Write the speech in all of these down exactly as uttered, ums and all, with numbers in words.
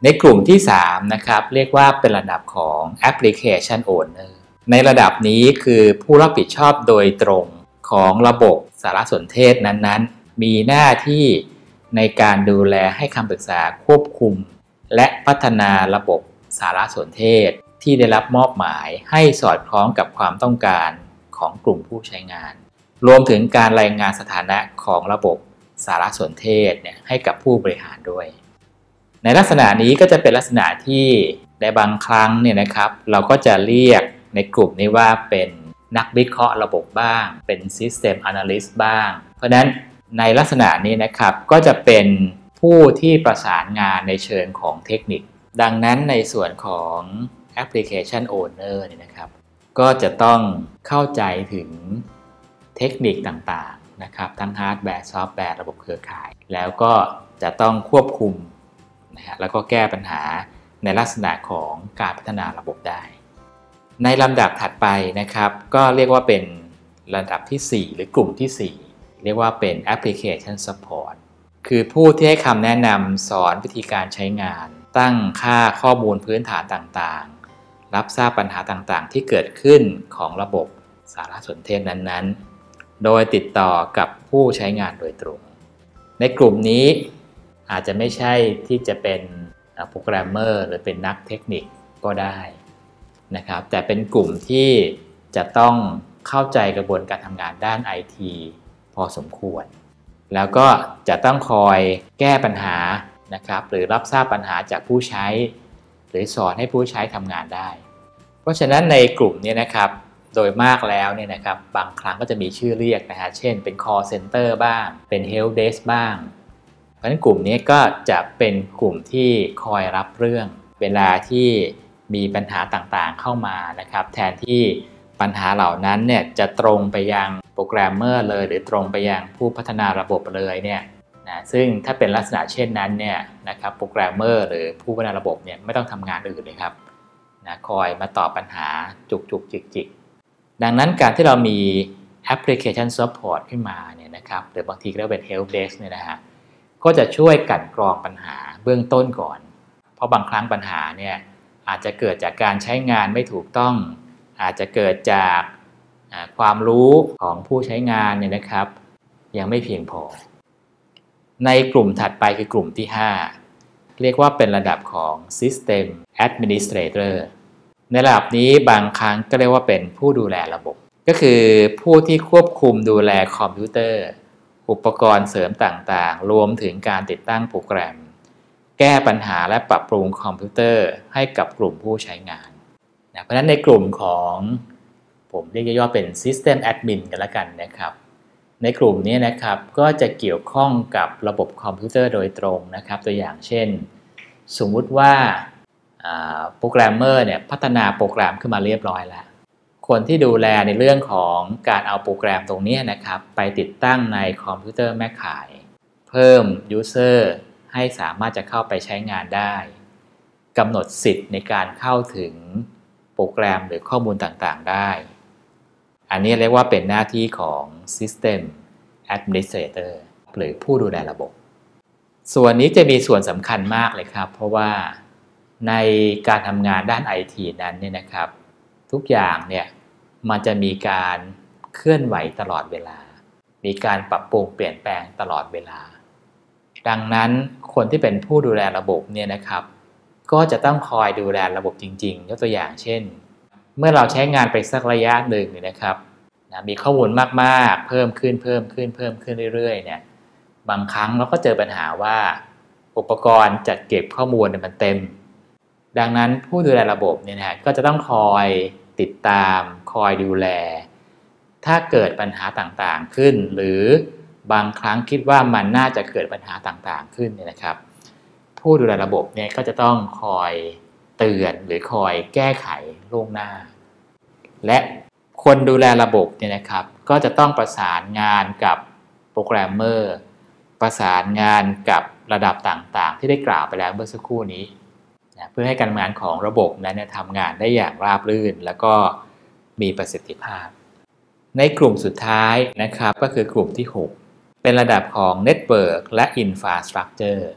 ในกลุ่มที่สามนะครับเรียกว่าเป็นระดับของ Application Owner ในระดับนี้คือผู้รับผิดชอบโดยตรงของระบบสารสนเทศนั้นๆมีหน้าที่ในการดูแลให้คำปรึกษาควบคุมและพัฒนาระบบสารสนเทศที่ได้รับมอบหมายให้สอดคล้องกับความต้องการของกลุ่มผู้ใช้งานรวมถึงการรายงานสถานะของระบบสารสนเทศเนี่ยให้กับผู้บริหารด้วยในลักษณะนี้ก็จะเป็นลักษณะที่ในบางครั้งเนี่ยนะครับเราก็จะเรียกในกลุ่มนี้ว่าเป็นนักวิเคราะห์ระบบบ้างเป็น System Analyst บ้างเพราะนั้นในลักษณะนี้นะครับก็จะเป็นผู้ที่ประสานงานในเชิงของเทคนิคดังนั้นในส่วนของ Application Owner เนี่ยนะครับก็จะต้องเข้าใจถึงเทคนิคต่างๆนะครับทั้งฮาร์ดแวร์ซอฟต์แวร์ระบบเครือข่ายแล้วก็จะต้องควบคุมนะฮะแล้วก็แก้ปัญหาในลักษณะของการพัฒนาระบบได้ในลำดับถัดไปนะครับก็เรียกว่าเป็นลำดับที่สี่หรือกลุ่มที่สี่เรียกว่าเป็น Application Support คือผู้ที่ให้คำแนะนำสอนวิธีการใช้งานตั้งค่าข้อมูลพื้นฐานต่างๆรับทราบปัญหาต่างๆที่เกิดขึ้นของระบบสารสนเทศนั้นๆโดยติดต่อกับผู้ใช้งานโดยตรงในกลุ่มนี้อาจจะไม่ใช่ที่จะเป็นโปรแกรมเมอร์หรือเป็นนักเทคนิคก็ได้นะครับแต่เป็นกลุ่มที่จะต้องเข้าใจกระบวนการทำงานด้าน ไอ ที พอสมควรแล้วก็จะต้องคอยแก้ปัญหานะครับหรือรับทราบปัญหาจากผู้ใช้หรือสอนให้ผู้ใช้ทำงานได้เพราะฉะนั้นในกลุ่มนี้นะครับโดยมากแล้วเนี่ยนะครับบางครั้งก็จะมีชื่อเรียกนะฮะเช่นเป็น call center บ้างเป็น help desk บ้างเพราะฉะนั้นกลุ่มนี้ก็จะเป็นกลุ่มที่คอยรับเรื่องเวลาที่มีปัญหาต่างๆเข้ามานะครับแทนที่ปัญหาเหล่านั้นเนี่ยจะตรงไปยังโปรแกรมเมอร์เลยหรือตรงไปยังผู้พัฒนาระบบเลยเนี่ยนะซึ่งถ้าเป็นลักษณะเช่นนั้นเนี่ยนะครับโปรแกรมเมอร์หรือผู้พัฒนาระบบเนี่ยไม่ต้องทำงานอื่นเลยครับนะคอยมาตอบปัญหาจุกจุกจิกจิกดังนั้นการที่เรามี Application Support ขึ้นมาเนี่ยนะครับหรือบางทีก็เรียกเป็น Help Desk เนี่ยนะฮะก็จะช่วยกลั่นกรองปัญหาเบื้องต้นก่อนเพราะบางครั้งปัญหาเนี่ยอาจจะเกิดจากการใช้งานไม่ถูกต้องอาจจะเกิดจากความรู้ของผู้ใช้งานเนี่ยนะครับยังไม่เพียงพอในกลุ่มถัดไปคือกลุ่มที่ห้าเรียกว่าเป็นระดับของ System Administrator ในระดับนี้บางครั้งก็เรียกว่าเป็นผู้ดูแลระบบก็คือผู้ที่ควบคุมดูแลคอมพิวเตอร์อุปกรณ์เสริมต่างๆรวมถึงการติดตั้งโปรแกรมแก้ปัญหาและปรับปรุงคอมพิวเตอร์ให้กับกลุ่มผู้ใช้งานนะเพราะฉะนั้นในกลุ่มของผมเรียกย่อๆเป็น System Admin กันละกันนะครับในกลุ่มนี้นะครับก็จะเกี่ยวข้องกับระบบคอมพิวเตอร์โดยตรงนะครับตัวอย่างเช่นสมมุติว่าโปรแกรมเมอร์เนี่ยพัฒนาโปรแกรมขึ้นมาเรียบร้อยแล้วคนที่ดูแลในเรื่องของการเอาโปรแกรมตรงนี้นะครับไปติดตั้งในคอมพิวเตอร์แม่ข่ายเพิ่ม User ให้สามารถจะเข้าไปใช้งานได้กำหนดสิทธิ์ในการเข้าถึงโปรแกรมหรือข้อมูลต่างๆได้อันนี้เรียกว่าเป็นหน้าที่ของ System Administrator หรือผู้ดูแลระบบส่วนนี้จะมีส่วนสำคัญมากเลยครับเพราะว่าในการทำงานด้าน ไอ ที นั้นเนี่ยนะครับทุกอย่างเนี่ยมันจะมีการเคลื่อนไหวตลอดเวลามีการปรับปรุงเปลี่ยนแปลงตลอดเวลาดังนั้นคนที่เป็นผู้ดูแลระบบเนี่ยนะครับก็จะต้องคอยดูแลระบบจริงๆยกตัวอย่างเช่นเมื่อเราใช้งานไปสักระยะหนึ่งเนี่ยนะครับนะมีข้อมูลมากๆเพิ่มขึ้นเพิ่มขึ้นเพิ่มขึ้นเรื่อยๆเนี่ยบางครั้งเราก็เจอปัญหาว่าอุปกรณ์จัดเก็บข้อมูลเนี่ยมันเต็มดังนั้นผู้ดูแลระบบเนี่ยนะก็จะต้องคอยติดตามคอยดูแลถ้าเกิดปัญหาต่างๆขึ้นหรือบางครั้งคิดว่ามันน่าจะเกิดปัญหาต่างๆขึ้นเนี่ยนะครับผู้ดูแลระบบเนี่ยก็จะต้องคอยเตือนหรือคอยแก้ไขล่วงหน้าและคนดูแลระบบเนี่ยนะครับก็จะต้องประสานงานกับโปรแกรมเมอร์ประสานงานกับระดับต่างๆที่ได้กล่าวไปแล้วเมื่อสักครู่นี้นะเพื่อให้การทำงานของระบบนั้นทำงานได้อย่างราบรื่นแล้วก็มีประสิทธิภาพในกลุ่มสุดท้ายนะครับก็คือกลุ่มที่หกเป็นระดับของ Network และ Infrastructure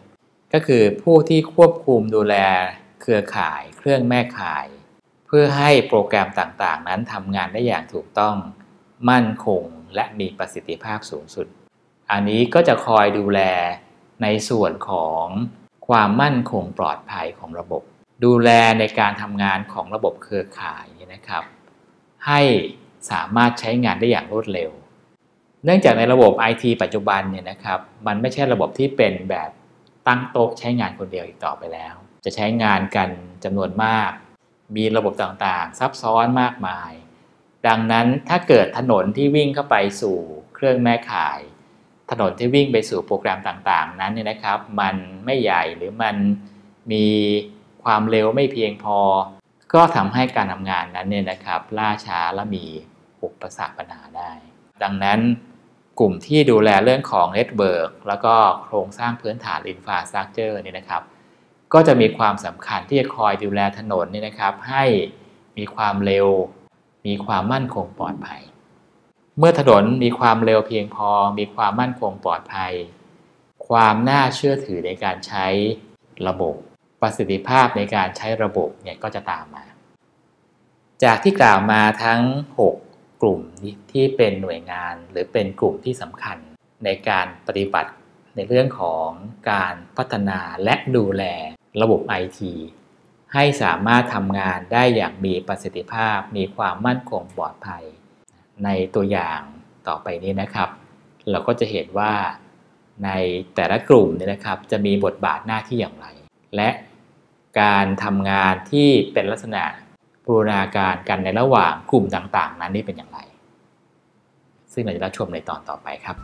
ก็คือผู้ที่ควบคุมดูแลเครือข่ายเครื่องแม่ข่ายเพื่อให้โปรแกรมต่างๆนั้นทำงานได้อย่างถูกต้องมั่นคงและมีประสิทธิภาพสูงสุดอันนี้ก็จะคอยดูแลในส่วนของความมั่นคงปลอดภัยของระบบดูแลในการทำงานของระบบเครือข่ายนะครับให้สามารถใช้งานได้อย่างรวดเร็วเนื่องจากในระบบ ไอ ที ปัจจุบันเนี่ยนะครับมันไม่ใช่ระบบที่เป็นแบบตั้งโต๊ะใช้งานคนเดียวอีกต่อไปแล้วจะใช้งานกันจำนวนมากมีระบบต่างๆซับซ้อนมากมายดังนั้นถ้าเกิดถนนที่วิ่งเข้าไปสู่เครื่องแม่ข่ายถนนที่วิ่งไปสู่โปรแกรมต่างๆนั้นเนี่ยนะครับมันไม่ใหญ่หรือมันมีความเร็วไม่เพียงพอก็ทำให้การทำงานนั้นเนี่ยนะครับล่าช้าและมีอุปสรรคปัญหาได้ดังนั้นกลุ่มที่ดูแลเรื่องของเน็ตเวิร์กแล้วก็โครงสร้างพื้นฐานอินฟราสตรัคเจอร์เนี่ยนะครับก็จะมีความสำคัญที่จะคอยดูแลถนนนี่นะครับให้มีความเร็วมีความมั่นคงปลอดภัยเมื่อถนนมีความเร็วเพียงพอมีความมั่นคงปลอดภัยความน่าเชื่อถือในการใช้ระบบประสิทธิภาพในการใช้ระบบเนี่ยก็จะตามมาจากที่กล่าวมาทั้งหกกลุ่มที่เป็นหน่วยงานหรือเป็นกลุ่มที่สำคัญในการปฏิบัติในเรื่องของการพัฒนาและดูแลระบบ ไอ ที ให้สามารถทำงานได้อย่างมีประสิทธิภาพมีความมั่นคงปลอดภัยในตัวอย่างต่อไปนี้นะครับเราก็จะเห็นว่าในแต่ละกลุ่มเนี่ยนะครับจะมีบทบาทหน้าที่อย่างไรและการทำงานที่เป็นลักษณะบูรณาการกันในระหว่างกลุ่มต่างๆนั้นนี่เป็นอย่างไรซึ่งเราจะรับชมในตอนต่อไปครับ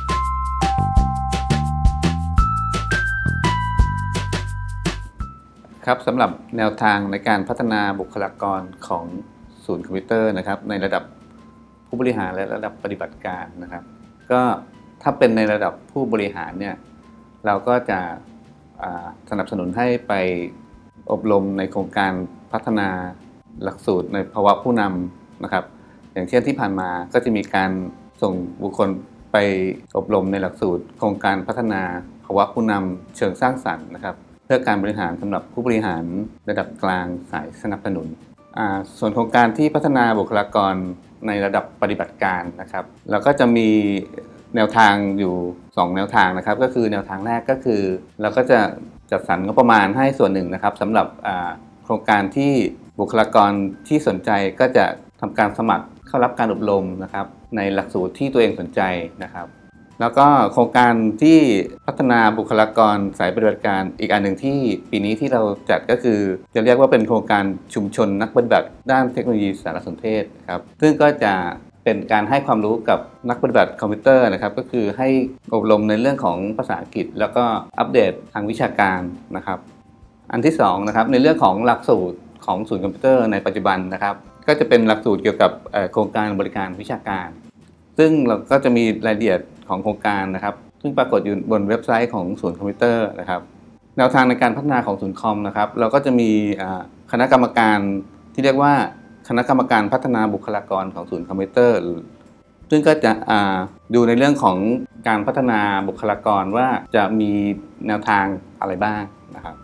ครับสำหรับแนวทางในการพัฒนาบุคลากรของศูนย์คอมพิวเตอร์นะครับในระดับผู้บริหารและระดับปฏิบัติการนะครับก็ถ้าเป็นในระดับผู้บริหารเนี่ยเราก็จะสนับสนุนให้ไปอบรมในโครงการพัฒนาหลักสูตรในภาวะผู้นำนะครับอย่างเช่นที่ผ่านมาก็จะมีการส่งบุคคลไปอบรมในหลักสูตรโครงการพัฒนาภาวะผู้นำเชิงสร้างสรรค์นะครับเพื่อการบริหารสำหรับผู้บริหารระดับกลางสายสนับสนุนส่วนโครงการที่พัฒนาบุคลากรในระดับปฏิบัติการนะครับเราก็จะมีแนวทางอยู่สองแนวทางนะครับก็คือแนวทางแรกก็คือเราก็จะจัดสรรงบประมาณให้ส่วนหนึ่งนะครับสำหรับโครงการที่บุคลากรที่สนใจก็จะทำการสมัครเข้ารับการอบรมนะครับในหลักสูตรที่ตัวเองสนใจนะครับแล้วก็โครงการที่พัฒนาบุคลากรสายปฏิบัติการอีกอันหนึ่งที่ปีนี้ที่เราจัดก็คือจะเรียกว่าเป็นโครงการชุมชนนักปฏิบัติด้านเทคโนโลยีสารสนเทศครับซึ่งก็จะเป็นการให้ความรู้กับนักปฏิบัติคอมพิวเตอร์นะครับก็คือให้อบรมในเรื่องของภาษาอังกฤษแล้วก็อัปเดตทางวิชาการนะครับอันที่สองนะครับในเรื่องของหลักสูตรของศูนย์คอมพิวเตอร์ในปัจจุบันนะครับก็จะเป็นหลักสูตรเกี่ยวกับโครงการบริการวิชาการซึ่งเราก็จะมีรายละเอียดของโครงการนะครับซึ่งปรากฏอยู่บนเว็บไซต์ของศูนย์คอมพิวเตอร์นะครับแนวทางในการพัฒนาของศูนย์คอมนะครับเราก็จะมีคณะกรรมการที่เรียกว่าคณะกรรมการพัฒนาบุคลากรของศูนย์คอมพิวเตอร์ซึ่งก็จะดูในเรื่องของการพัฒนาบุคลากรว่าจะมีแนวทางอะไรบ้างนะครับ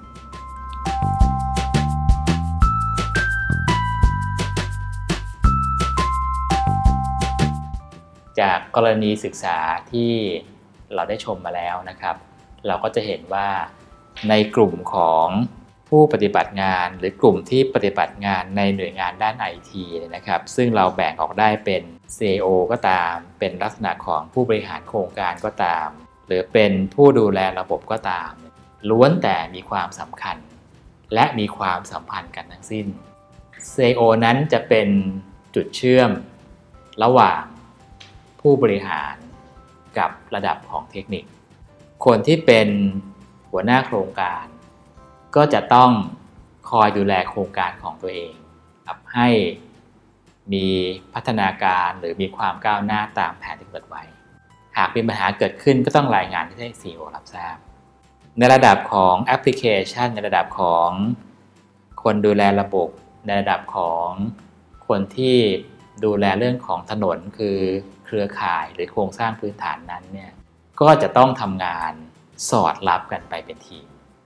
จากกรณีศึกษาที่เราได้ชมมาแล้วนะครับเราก็จะเห็นว่าในกลุ่มของผู้ปฏิบัติงานหรือกลุ่มที่ปฏิบัติงานในหน่วยงานด้าน ไอ ที นะครับซึ่งเราแบ่งออกได้เป็น ซี อี โอ ก็ตามเป็นลักษณะของผู้บริหารโครงการก็ตามหรือเป็นผู้ดูแลระบบก็ตามล้วนแต่มีความสำคัญและมีความสัมพันธ์กันทั้งสิ้น ซี อี โอ นั้นจะเป็นจุดเชื่อมระหว่างผู้บริหารกับระดับของเทคนิคคนที่เป็นหัวหน้าโครงการก็จะต้องคอยดูแลโครงการของตัวเองให้มีพัฒนาการหรือมีความก้าวหน้าตามแผนที่กำหนดไว้หากมีปัญหาเกิดขึ้นก็ต้องรายงานให้ ซี อี โอ รับทราบในระดับของแอปพลิเคชันในระดับของคนดูแลระบบในระดับของคนที่ดูแลเรื่องของถนนคือเครือข่ายหรือโครงสร้างพื้นฐานนั้นเนี่ยก็จะต้องทำงานสอดรับกันไปเป็นทีม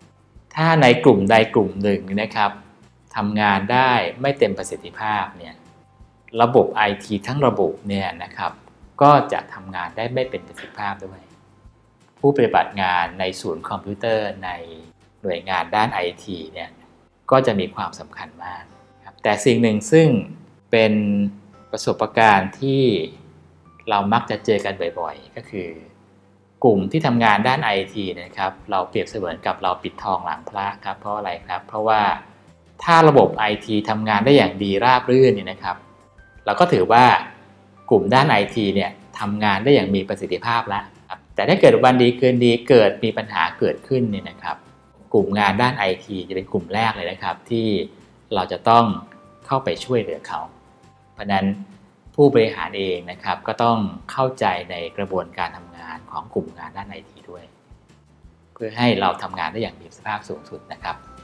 ถ้าในกลุ่มใดกลุ่มหนึ่งนะครับทำงานได้ไม่เต็มประสิทธิภาพเนี่ยระบบ ไอ ที ทั้งระบบเนี่ยนะครับก็จะทำงานได้ไม่เป็นประสิทธิภาพด้วยผู้ปฏิบัติงานในศูนย์คอมพิวเตอร์ในหน่วยงานด้าน ไอ ที เนี่ยก็จะมีความสำคัญมากครับแต่สิ่งหนึ่งซึ่งเป็นประสบการณ์ที่เรามักจะเจอกันบ่อยๆก็คือกลุ่มที่ทำงานด้าน ไอ ที นะครับเราเปรียบเสมือนกับเราปิดทองหลังพระครับเพราะอะไรครับเพราะว่าถ้าระบบ ไอ ที ทำงานได้อย่างดีราบรื่นเนี่ยนะครับเราก็ถือว่ากลุ่มด้าน ไอ ที เนี่ยทำงานได้อย่างมีประสิทธิภาพแล้วแต่ถ้าเกิดวันดีคืนดีเกิดมีปัญหาเกิดขึ้นเนี่ยนะครับกลุ่มงานด้าน ไอ ที จะเป็นกลุ่มแรกเลยนะครับที่เราจะต้องเข้าไปช่วยเหลือเขาเพราะนั้นผู้บริหารเองนะครับก็ต้องเข้าใจในกระบวนการทำงานของกลุ่มงานด้าน ไอ ที ด้วยเพื่อให้เราทำงานได้อย่างมีประสิทธิภาพสูงสุดนะครับ